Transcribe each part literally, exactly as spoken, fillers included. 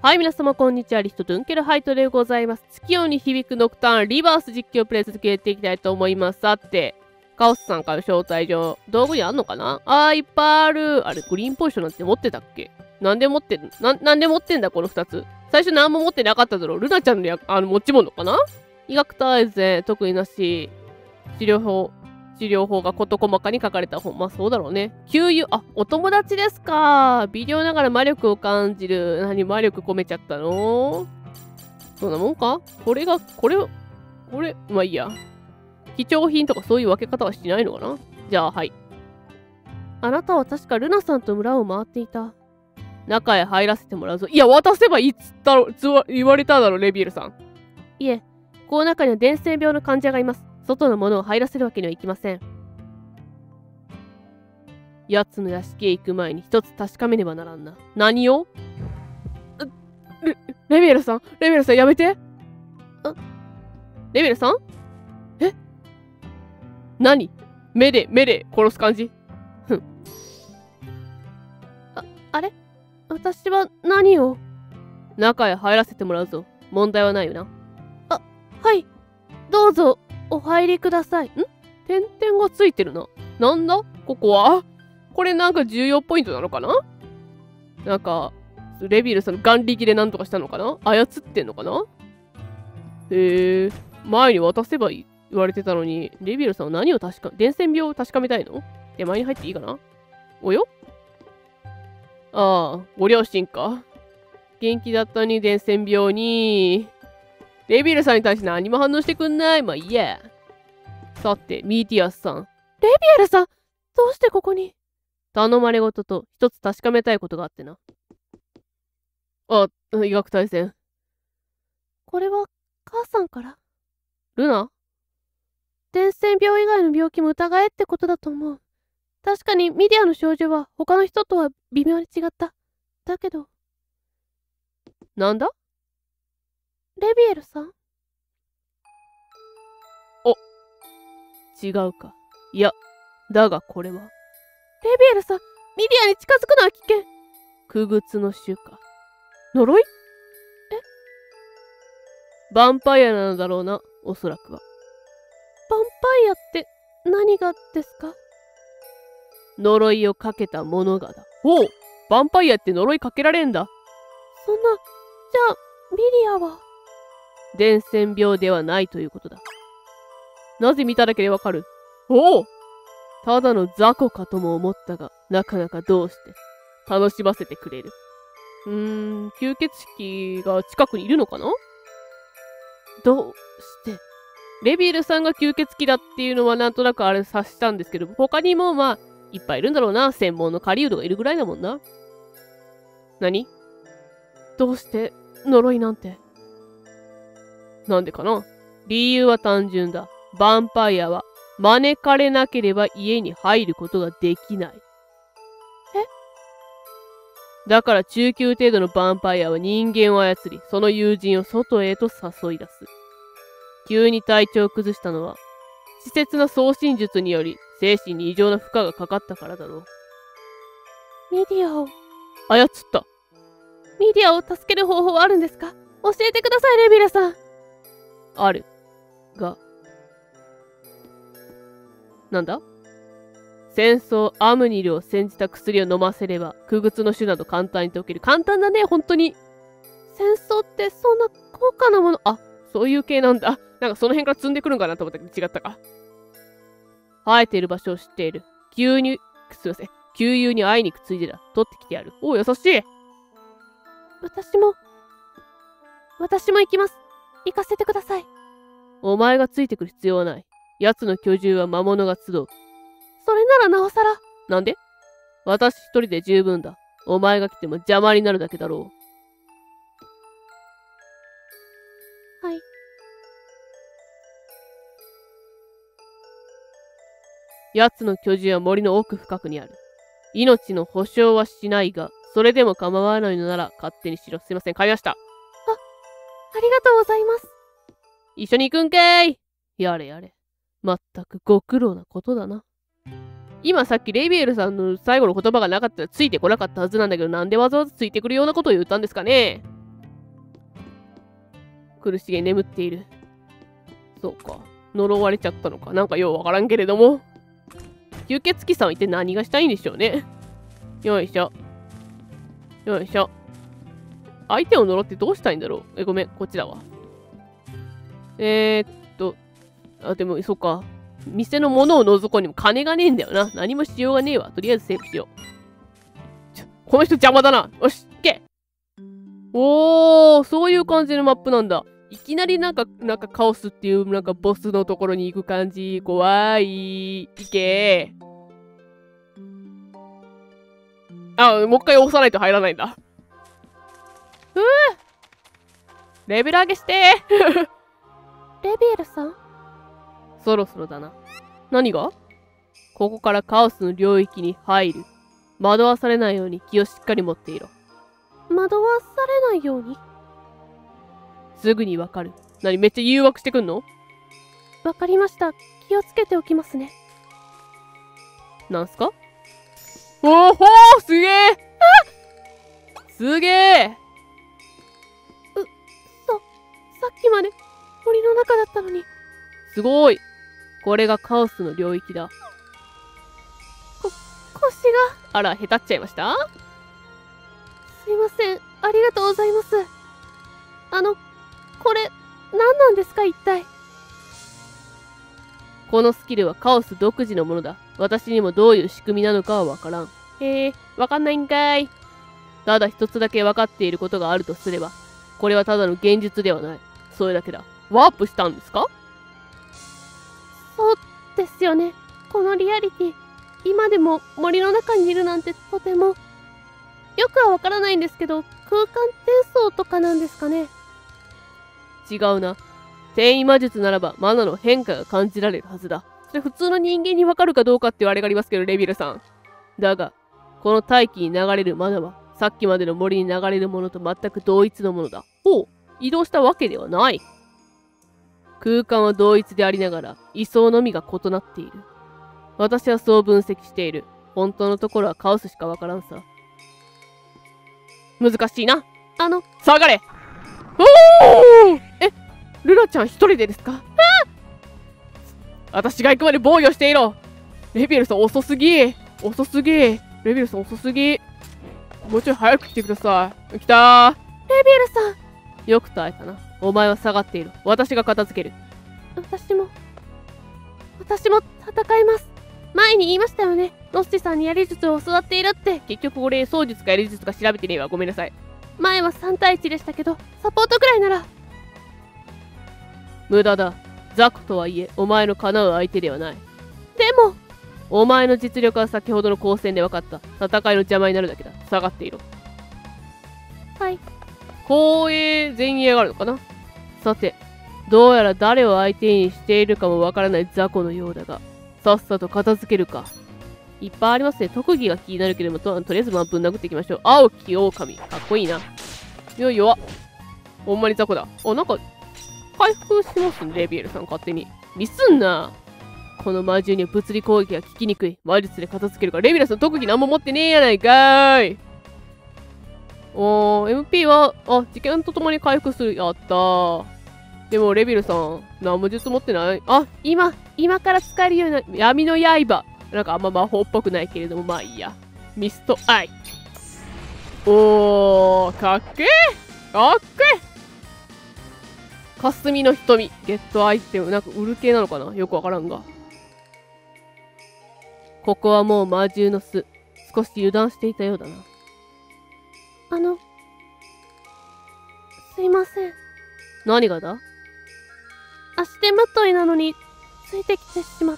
はい、皆様こんにちは。リヒト・ドゥンケルハイトでございます。月夜に響くノクターンリバース実況プレイ続けていきたいと思います。さて、カオスさんから招待状、道具にあんのかなあー、いっぱいある。あれ、グリーンポジションなんて持ってたっけなんで持ってんな、なんで持ってんだ、このふたつ。最初何も持ってなかっただろう。ルナちゃんのやあの持ち物かな医学大全、特になし、治療法。治療法が事細かに書かれた本。まあそうだろうね。給油、あ、お友達ですか。微量ながら魔力を感じる。何、魔力込めちゃったのそんなもんかこれが、これ、これ、まあいいや。貴重品とかそういう分け方はしないのかなじゃあ、はい。あなたは確かルナさんと村を回っていた。中へ入らせてもらうぞ。いや、渡せばいいっつったろ、つわ言われただろ、レビエルさん。いえ、この中には伝染病の患者がいます。外のものを入らせるわけにはいきません。奴の屋敷へ行く前に一つ確かめねばならんな。何をレ、レビエルさんレビエルさんやめてあレビエルさんえ何目で、目で殺す感じふん。あ、あれ私は何を中へ入らせてもらうぞ。問題はないよな。あ、はい。どうぞ。お入りください。ん点々がついてるな。なんだここはこれなんか重要ポイントなのかななんか、レビルさんの眼力でなんとかしたのかな操ってんのかなへえ、前に渡せばいい言われてたのに、レビルさんは何を確か、伝染病を確かめたいの手前に入っていいかなおよああ、ご両親か。元気だったに伝染病に。レビルさんに対して何も反応してくんない。まあいいや。さて、ミーティアスさん。レビエルさんどうしてここに頼まれごとと一つ確かめたいことがあってな。あ、医学大戦。これは母さんからルナ伝染病以外の病気も疑えってことだと思う。確かにミディアの症状は他の人とは微妙に違った。だけど。なんだレビエルさんお、違うか。いや、だがこれは。レビエルさん、ミディアに近づくのは危険。傀儡の種か。呪いえヴァンパイアなのだろうな、おそらくは。ヴァンパイアって何がですか呪いをかけたものがだ。おうヴァンパイアって呪いかけられんだ。そんな、じゃあ、ミディアは伝染病ではないということだ。なぜ見ただけでわかるおおただの雑魚かとも思ったが、なかなかどうして、楽しませてくれる。うーん、吸血鬼が近くにいるのかなどうしてレビールさんが吸血鬼だっていうのはなんとなくあれ察したんですけど、他にもまあ、いっぱいいるんだろうな。専門の狩人がいるぐらいだもんな。何どうして呪いなんてなんでかな理由は単純だ。ヴァンパイアは招かれなければ家に入ることができない。えだから中級程度のヴァンパイアは人間を操り、その友人を外へと誘い出す。急に体調を崩したのは、稚拙な送信術により精神に異常な負荷がかかったからだろう。ミディアを操った。ミディアを助ける方法はあるんですか教えてください、レビラさん。ある。が。なんだ戦争、アムニルを煎じた薬を飲ませれば、傀儡の種など簡単に解ける。簡単だね、本当に。戦争ってそんな高価なもの、あ、そういう系なんだ。なんかその辺から積んでくるんかなと思ったけど違ったか。生えている場所を知っている。急に、すいません。旧友に会いに行くついでだ。取ってきてやる。おお、優しい。私も、私も行きます。行かせてください。お前がついてくる必要はない。奴の居住は魔物が集う。それならなおさら。なんで私一人で十分だ。お前が来ても邪魔になるだけだろう。はい。奴の居住は森の奥深くにある。命の保証はしないが、それでも構わないのなら勝手にしろ。すいません、買いました。あ、ありがとうございます。一緒に行くんけいやれやれ。まったくご苦労なことだな。今さっきレイビエルさんの最後の言葉がなかったらついてこなかったはずなんだけど、なんでわざわざついてくるようなことを言ったんですかね苦しげに眠っている。そうか。呪われちゃったのか。なんかようわからんけれども。吸血鬼さんは一体何がしたいんでしょうね。よいしょ。よいしょ。相手を呪ってどうしたいんだろう。え、ごめん。こっちだわ。えー、っと。あ、でも、そうか。店のものを覗こうにも金がねえんだよな。何もしようがねえわ。とりあえずセーブしよう。ちょ、この人邪魔だな。よし、行け。おー、そういう感じのマップなんだ。いきなりなんか、なんかカオスっていうなんかボスのところに行く感じ。怖い。行けー。あ、もう一回押さないと入らないんだ。うぅレベル上げしてーレビエルさんそろそろだな。何が？ここからカオスの領域に入る。惑わされないように気をしっかり持っていろ。惑わされないように？すぐにわかる。何めっちゃ誘惑してくんの？わかりました。気をつけておきますね。なんすか？おーほーすげえすげえう、そ、さっきまで森の中だったのに。すごい。これがカオスの領域だ。こ、腰が。あら、へたっちゃいました？すいません。ありがとうございます。あの、これ、何なんですか一体。このスキルはカオス独自のものだ。私にもどういう仕組みなのかはわからん。へえ、わかんないんかい。ただ一つだけわかっていることがあるとすれば、これはただの現実ではない。それだけだ。ワープしたんですか？そうですよね。このリアリティ、今でも森の中にいるなんてとても。よくはわからないんですけど、空間転送とかなんですかね。違うな。転移魔術ならばマナの変化が感じられるはずだ。それ普通の人間にわかるかどうかっていうあれがありますけど、レビルさん。だが、この大気に流れるマナは、さっきまでの森に流れるものと全く同一のものだ。ほう、移動したわけではない。空間は同一でありながら、位相のみが異なっている。私はそう分析している。本当のところはカオスしかわからんさ。難しいな。あの、下がれ！おー！え、ルナちゃん一人でですか？あ私が行くまで防御していろ。レビエルさん遅すぎ。遅すぎ。レビエルさん遅すぎ。もうちょい早く来てください。来たー。レビエルさん。よく耐えたな。お前は下がっている。私が片付ける。私も。私も戦います。前に言いましたよね。ロッシさんに槍術を教わっているって。結局俺、槍術か槍術か調べてねえわ。ごめんなさい。前はさん対いちでしたけど、サポートくらいなら。無駄だ。ザコとはいえ、お前の叶う相手ではない。でも、お前の実力は先ほどの交戦で分かった。戦いの邪魔になるだけだ。下がっていろ。はい。後衛、前衛があるのかな？さて、どうやら誰を相手にしているかもわからないザコのようだが、さっさと片付けるか。いっぱいありますね。特技が気になるけれども、と, とりあえずまあぶん殴っていきましょう。青き狼。かっこいいな。よいよ。ほんまにザコだ。あ、なんか、回復しますね、レビエルさん勝手に。ミスんな。この魔獣には物理攻撃が効きにくい。魔術で片付けるから、レビエルさん特技何も持ってねえやないかーい。おー、エムピー は、あ、時間とともに回復する。やったー。でも、レビルさん、何も術持ってない？あ、今、今から使えるような闇の刃。なんかあんま魔法っぽくないけれども、まあいいや。ミストアイ。おー、かっけーかっけー霞の瞳。ゲットアイテム。なんか売る系なのかなよくわからんが。ここはもう魔獣の巣。少し油断していたようだな。あの、すいません。何がだ？足手まといなのに、ついてきてしまって。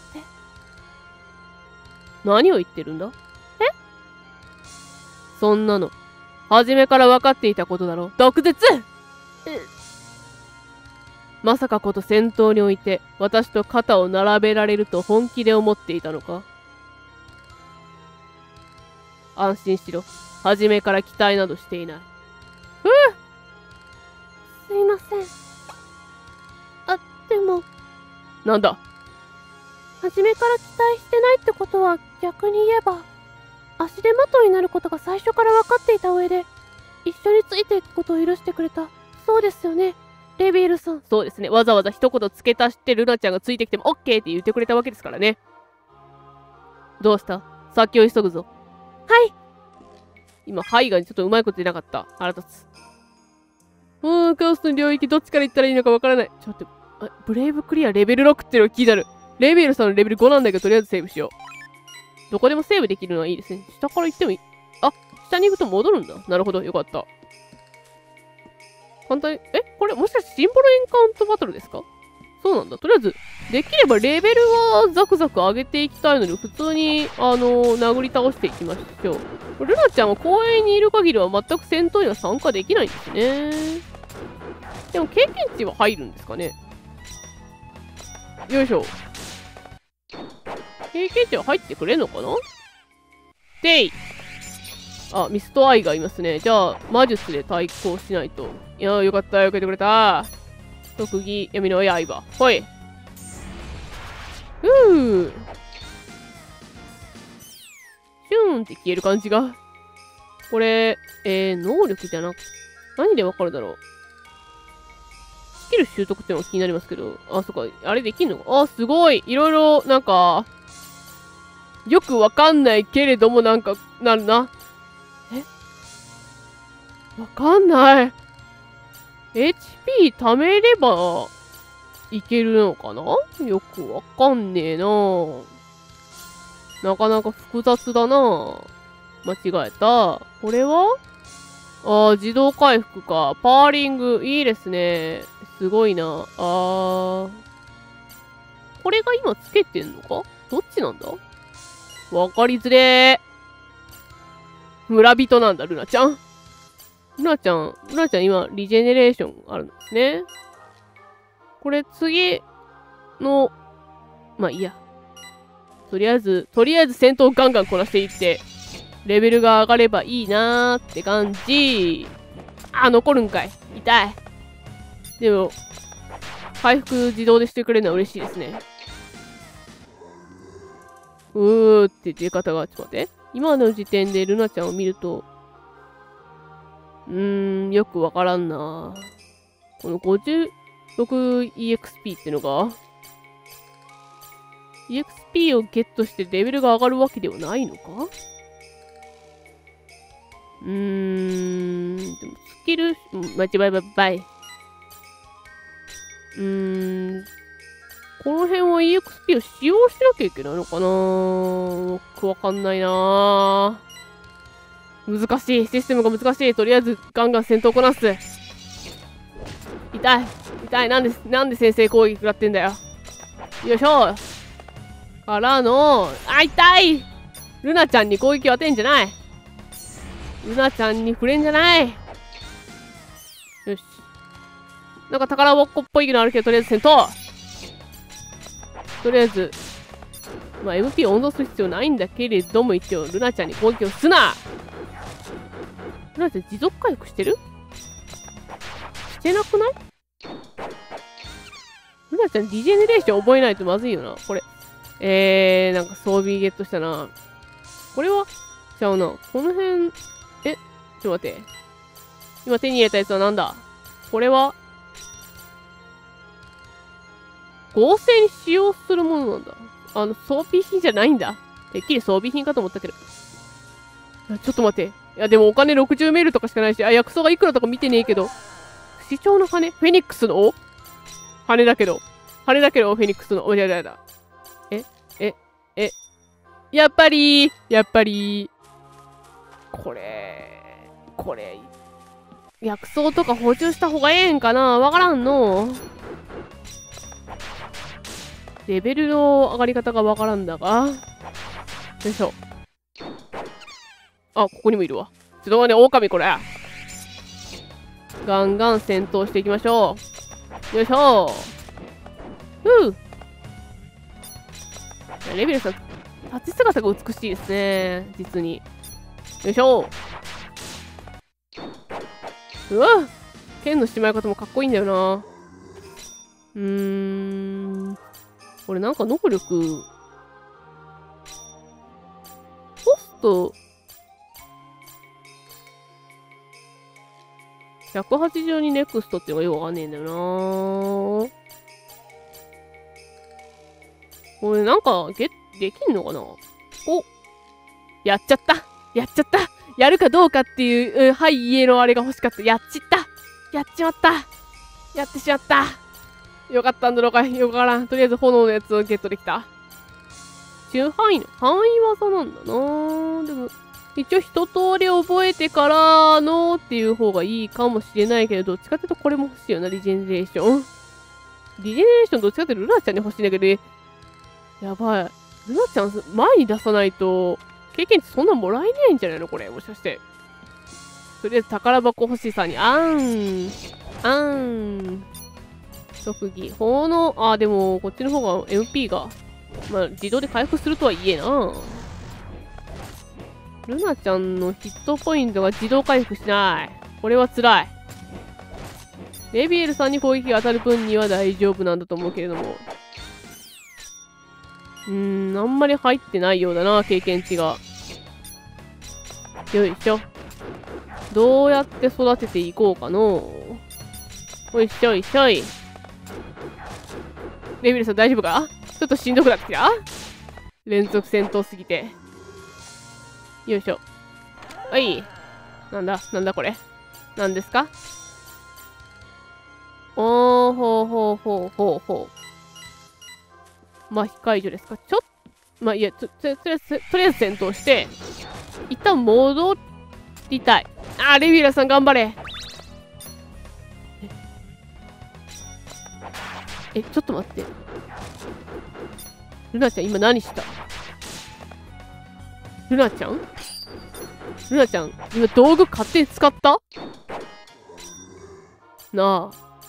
何を言ってるんだ？え？そんなの、初めから分かっていたことだろ。毒舌！え、まさかこと先頭において、私と肩を並べられると本気で思っていたのか？安心しろ。初めから期待などしていない。うぅ！すいません。あ、でも。なんだ？初めから期待してないってことは逆に言えば、足手まといになることが最初から分かっていた上で、一緒についていくことを許してくれた。そうですよね。 レベルさん。そうですね。わざわざ一言付け足してルナちゃんがついてきてもオッケーって言ってくれたわけですからね。どうした？先を急ぐぞ。はい。今、はいがちょっとうまいこと言えなかった。腹立つ。うーん、カオスの領域どっちから行ったらいいのかわからない。ちょっと待って、あ、ブレイブクリアレベルろくっていうのが気になる。レベルさんのレベルごなんだけど、とりあえずセーブしよう。どこでもセーブできるのはいいですね。下から行ってもいい？あ、下に行くと戻るんだ。なるほど、よかった。簡単に、えこれもしかしてシンボルエンカウントバトルですか？そうなんだ。とりあえず、できればレベルはザクザク上げていきたいので、普通に、あのー、殴り倒していきましょう。ルナちゃんは公園にいる限りは全く戦闘には参加できないんですね。でも経験値は入るんですかね。よいしょ。経験値は入ってくれんのかな？でい。あ、ミストアイがいますね。じゃあ、魔術で対抗しないと。いやー、よかった。よけてくれた。特技、闇の刃。ほい。ふぅ。シューンって消える感じが。これ、えー、能力じゃなく、何でわかるだろう。スキル習得ってのが気になりますけど。あ、そっか。あれできんのか。あ、すごい。いろいろ、なんか、よくわかんないけれども、なんか、なるな。わかんない。エイチピー 貯めればいけるのかな？よくわかんねえな。なかなか複雑だな。間違えた。これはああ、自動回復か。パーリング、いいですね。すごいな。あー。これが今つけてんのか？どっちなんだ？わかりづれー。村人なんだ、ルナちゃん。ルナちゃん、ルナちゃん今、リジェネレーションあるんですね。これ次の、まあいいや。とりあえず、とりあえず戦闘ガンガンこなしていって、レベルが上がればいいなーって感じ。あ、残るんかい。痛い。でも、回復自動でしてくれるのは嬉しいですね。うーって出方が、ちょっと待って。今の時点でルナちゃんを見ると、うーん、よくわからんな。この ごじゅうろくイーエックスピー ってのが、イーエックスピー をゲットしてレベルが上がるわけではないのか？うーん、でもスキル、うん、間違えばばい。うーん、この辺は イーエックスピー を使用しなきゃいけないのかな？よくわかんないな。難しい。システムが難しい。とりあえずガンガン戦闘こなす。痛い。痛い。なんで、なんで先制攻撃食らってんだよ。よいしょ。からの、あ、痛い！ルナちゃんに攻撃を当てんじゃない。ルナちゃんに触れんじゃない。よし。なんか宝箱っぽいのあるけど、とりあえず戦闘。とりあえず、まあ エムピー を温存する必要ないんだけれども、一応、ルナちゃんに攻撃をすな。ルナちゃん持続回復してる？してなくない？ルナちゃん、ディジェネレーション覚えないとまずいよな。これ。えー、なんか装備ゲットしたな。これは、ちゃうな。この辺、え、ちょっと待って。今手に入れたやつはなんだ？これは、合成に使用するものなんだ。あの、装備品じゃないんだ。てっきり装備品かと思ったけど。ちょっと待って。いや、でもお金ろくじゅうメールとかしかないし、あ、薬草がいくらとか見てねえけど。不死鳥の羽？フェニックスの羽だけど。羽だけど、フェニックスの、お、やだやだ。えええやっぱりやっぱりこれ、これ、薬草とか補充した方がええんかな？わからんの。レベルの上がり方がわからんだが。よいしょ。あ、ここにもいるわ。ちょっと待って、狼これ。ガンガン戦闘していきましょう。よいしょ。ふう。レベルさん、立ち姿が美しいですね。実に。よいしょ。うわっ！剣のしまい方もかっこいいんだよな。うーん。これなんか能力、ポスト、 ひゃくはちじゅうにネクストっていうのがよくわかんねえんだよなー。これなんか、ゲッ、できんのかな？お、やっちゃった。やっちゃった。やるかどうかっていう、うん、はい、家のあれが欲しかった。やっちった。やっちまった。やってしまった。よかったんだろうか。よくわからん。とりあえず炎のやつをゲットできた。中範囲の範囲技なんだなぁ。でも、一応一通り覚えてからのっていう方がいいかもしれないけど、どっちかっていうとこれも欲しいよな、リジェネレーション。リジェネレーションどっちかっていうとルナちゃんに欲しいんだけど、やばい。ルナちゃん前に出さないと、経験値そんなもらえないんじゃないのこれ、もしかして。とりあえず宝箱欲しさに、あーん。あーん。特技。炎、あ、でも、こっちの方が エムピー が、まあ、自動で回復するとはいえな。ルナちゃんのヒットポイントが自動回復しない。これは辛い。レビエルさんに攻撃が当たる分には大丈夫なんだと思うけれども。うーん、あんまり入ってないようだな、経験値が。よいしょ。どうやって育てていこうかの。おいしょいしょい。レビエルさん大丈夫か？ちょっとしんどくなってきた？連続戦闘すぎて。よいしょ。はい。なんだなんだこれ。なんですか？おー、ほうほうほうほうほう。麻痺解除ですか？ちょっまあ、いや、と、と、とりあえず、とりあえず戦闘して、一旦戻りたい。あー、レビュラさん頑張れ。え、ちょっと待って。ルナちゃん今何した？ルナちゃんルナちゃん今道具勝手に使った？なあ。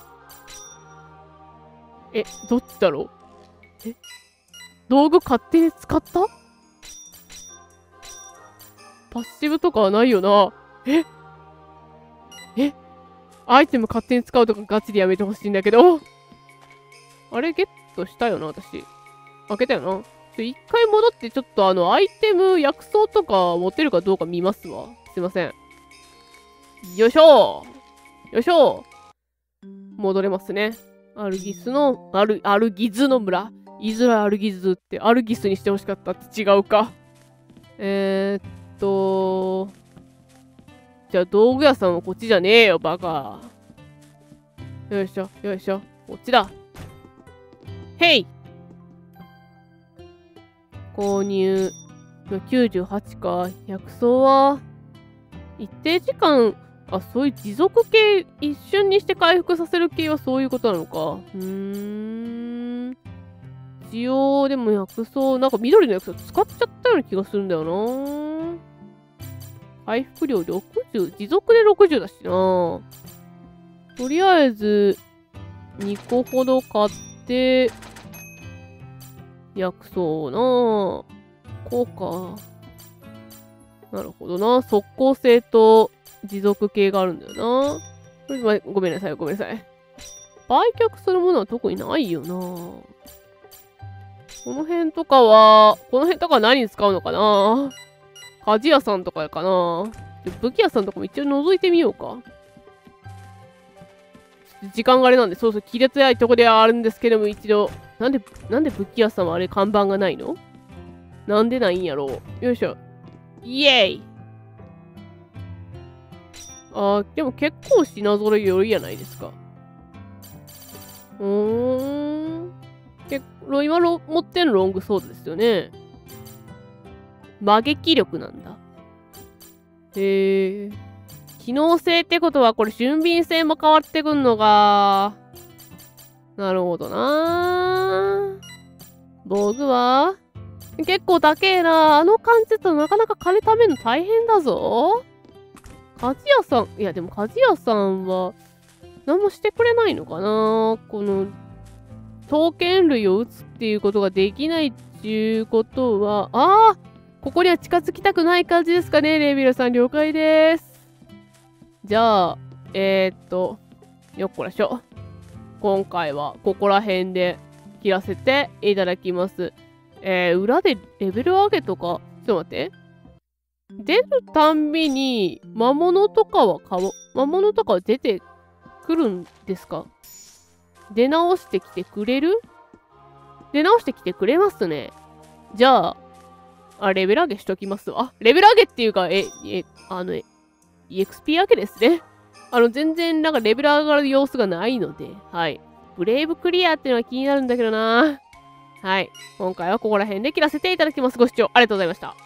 え、どっちだろう？え、道具勝手に使った？パッシブとかはないよな。ええアイテム勝手に使うとかガチでやめてほしいんだけど。あれゲットしたよな、私。開けたよな。ちょ、一回戻ってちょっとあの、アイテム、薬草とか持てるかどうか見ますわ。すいません。よいしょよいしょ戻れますね。アルギスの、アル、アルギズの村。言いづらいアルギズって、アルギスにしてほしかったって違うか。えー、っと、じゃあ道具屋さんはこっちじゃねえよ、バカ。よいしょ、よいしょ。こっちだ。へい購入。きゅうじゅうはちか。薬草は、一定時間、あ、そういう持続系、一瞬にして回復させる系はそういうことなのか。うーん。一応、でも薬草、なんか緑の薬草使っちゃったような気がするんだよな。回復量ろくじゅう、持続でろくじゅうだしな。とりあえず、にこほど買って、薬草な。こうか。なるほどな。速攻性と持続系があるんだよな。これ、ま、ごめんなさい、ごめんなさい。売却するものは特にないよな。この辺とかは、この辺とかは何に使うのかな？鍛冶屋さんとかかな？武器屋さんとかも一応覗いてみようか。時間があれなんで、そうそう、切れづらいとこではあるんですけども、一度。なんで、なんで武器屋さんはあれ看板がないの？なんでないんやろう。よいしょ。イエーイ！あー、でも結構品揃えよりやないですか。うーん。結構、今の持ってるロングソードですよね。魔撃力なんだ。へえ。機能性ってことは、これ俊敏性も変わってくんのか。なるほどな。防具は結構高えな。あの感じだとなかなか金貯めるの大変だぞ。鍛冶屋さん、いやでも鍛冶屋さんは何もしてくれないのかな。この、刀剣類を撃つっていうことができないっていうことは、ああここには近づきたくない感じですかね、レイビルさん。了解です。じゃあ、えー、っと、よっこらしょ。今回はここら辺で切らせていただきます。えー、裏でレベル上げとか、ちょっと待って。 出るたんびに、魔物とかは買おう。魔物とかは出てくるんですか？出直してきてくれる？出直してきてくれますね。じゃあ、あ、レベル上げしときますわ。あ、レベル上げっていうか、え、え、あの、イーエックスピー 上げですね。あの、全然なんかレベル上がる様子がないので、はい。ブレイブクリアっていうのは気になるんだけどな。はい。今回はここら辺で切らせていただきます。ご視聴ありがとうございました。